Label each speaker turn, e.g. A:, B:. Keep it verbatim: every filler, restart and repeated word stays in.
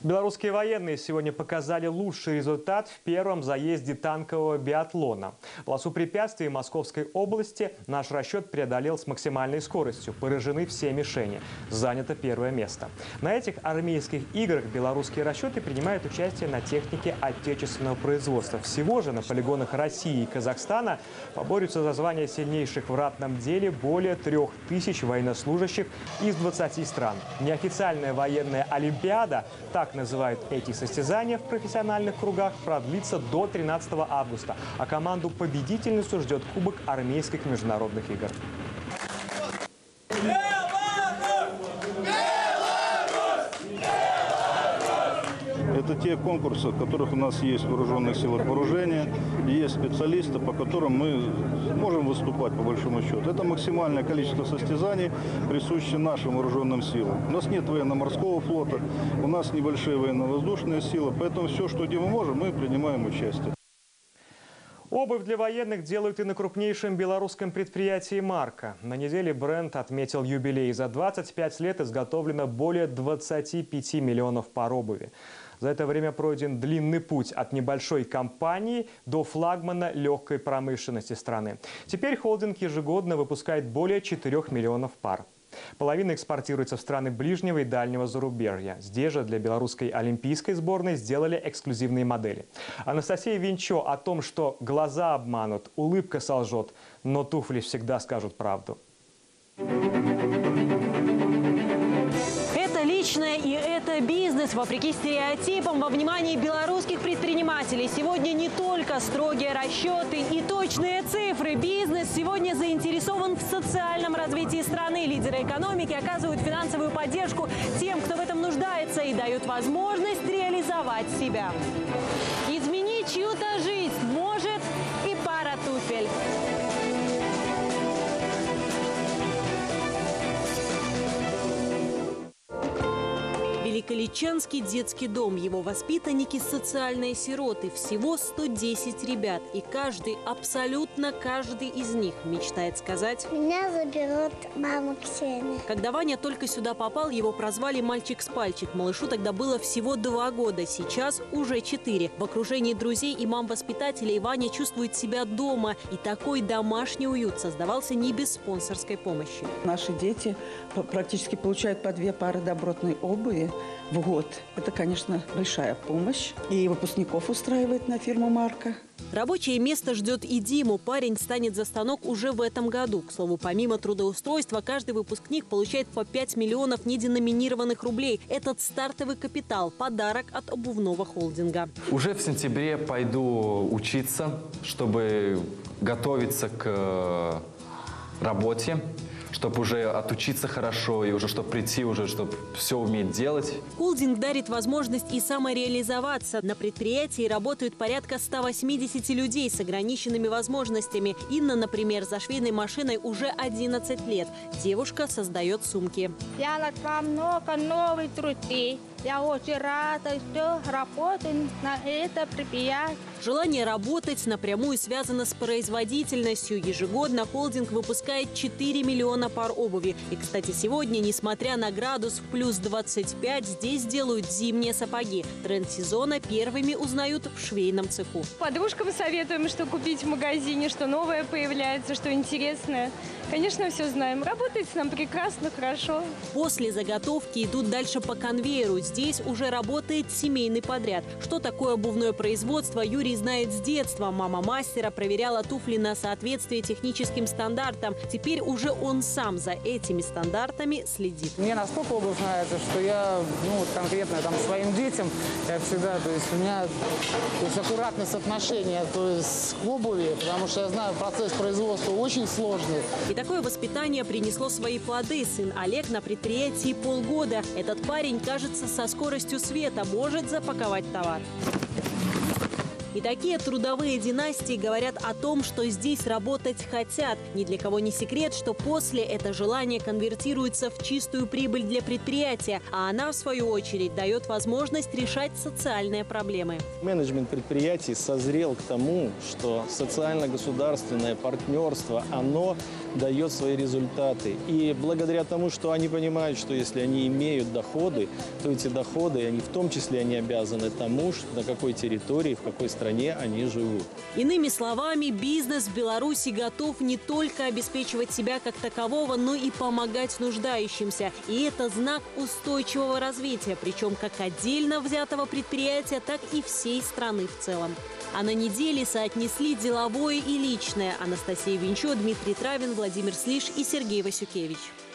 A: Белорусские военные сегодня показали лучший результат в первом заезде танкового биатлона. Полосу препятствий Московской области наш расчет преодолел с максимальной скоростью. Поражены все мишени. Занято первое место. На этих армейских играх белорусские расчеты принимают участие на технике отечественного производства. Всего же на полигонах России и Казахстана поборются за звание сильнейших в ратном деле более трех тысяч военнослужащих из двадцати стран. Неофициальная военная олимпиада, так называют эти состязания в профессиональных кругах, продлится до тринадцатого августа. А команду-победительницу ждет Кубок армейских международных игр.
B: Это те конкурсы, в которых у нас есть в вооруженных силах вооружения, есть специалисты, по которым мы можем выступать по большому счету. Это максимальное количество состязаний, присущее нашим вооруженным силам. У нас нет военно-морского флота, у нас небольшие военно-воздушные силы, поэтому все, что где мы можем, мы принимаем участие.
A: Обувь для военных делают и на крупнейшем белорусском предприятии «Марка». На неделе бренд отметил юбилей. За двадцать пять лет изготовлено более двадцати пяти миллионов пар обуви. За это время пройден длинный путь от небольшой компании до флагмана легкой промышленности страны. Теперь холдинг ежегодно выпускает более четырёх миллионов пар. Половина экспортируется в страны ближнего и дальнего зарубежья. Здесь же для белорусской олимпийской сборной сделали эксклюзивные модели. Анастасия Винчо о том, что глаза обманут, улыбка солжет, но туфли всегда скажут правду.
C: Это личное и это бизнес. Вопреки стереотипам, во внимании белорусских предпринимателей сегодня не только строгие расчеты и точные цифры. Бизнес сегодня заинтересован в социальном развитии страны. Лидеры экономики оказывают финансовую поддержку тем, кто в этом нуждается, и дают возможность реализовать себя. Изменить чью-то жизнь может и пара туфель. Великоличанский детский дом. Его воспитанники – социальные сироты. Всего сто десять ребят. И каждый, абсолютно каждый из них мечтает сказать:
D: «Меня заберут мама Ксения».
C: Когда Ваня только сюда попал, его прозвали «мальчик с пальчик». Малышу тогда было всего два года, сейчас уже четыре. В окружении друзей и мам-воспитателей Ваня чувствует себя дома. И такой домашний уют создавался не без спонсорской помощи.
E: Наши дети практически получают по две пары добротной обуви в год. Это, конечно, большая помощь. И выпускников устраивает на фирму «Марка».
C: Рабочее место ждет и Диму. Парень станет за станок уже в этом году. К слову, помимо трудоустройства, каждый выпускник получает по пять миллионов неденоминированных рублей. Этот стартовый капитал – подарок от обувного холдинга.
F: Уже в сентябре пойду учиться, чтобы готовиться к работе, чтобы уже отучиться хорошо и уже чтобы прийти, уже чтобы все уметь делать.
C: Холдинг дарит возможность и самореализоваться. На предприятии работают порядка ста восьмидесяти людей с ограниченными возможностями. Инна, например, за швейной машиной уже одиннадцать лет. Девушка создает сумки.
G: Я нашла много новых друзей. Я очень рада, что работаю на это предприятие.
C: Желание работать напрямую связано с производительностью. Ежегодно холдинг выпускает четыре миллиона пар обуви. И, кстати, сегодня, несмотря на градус плюс двадцать пять, здесь делают зимние сапоги. Тренд сезона первыми узнают в швейном цеху.
H: Подружкам советуем, что купить в магазине, что новое появляется, что интересное. Конечно, все знаем. Работает нам прекрасно, хорошо.
C: После заготовки идут дальше по конвейеру. Здесь уже работает семейный подряд. Что такое обувное производство, Юрий знает с детства. Мама мастера проверяла туфли на соответствие техническим стандартам. Теперь уже он сам за этими стандартами следит.
I: Мне настолько обувь нравится, что я, ну, вот конкретно там своим детям, я всегда, то есть у меня то есть аккуратность отношения, то есть к обуви, потому что я знаю, процесс производства очень сложный.
C: И такое воспитание принесло свои плоды. Сын Олег на предприятии полгода. Этот парень, кажется, со скоростью света может запаковать товар. И такие трудовые династии говорят о том, что здесь работать хотят. Ни для кого не секрет, что после это желание конвертируется в чистую прибыль для предприятия, а она, в свою очередь, дает возможность решать социальные проблемы.
J: Менеджмент предприятий созрел к тому, что социально-государственное партнерство, оно дает свои результаты. И благодаря тому, что они понимают, что если они имеют доходы, то эти доходы, они в том числе они обязаны тому, что на какой территории, в какой стране они живут.
C: Иными словами, бизнес в Беларуси готов не только обеспечивать себя как такового, но и помогать нуждающимся. И это знак устойчивого развития, причем как отдельно взятого предприятия, так и всей страны в целом. А на неделе соотнесли деловое и личное. Анастасия Винчо, Дмитрий Травин, Владимир Слиш и Сергей Васюкевич.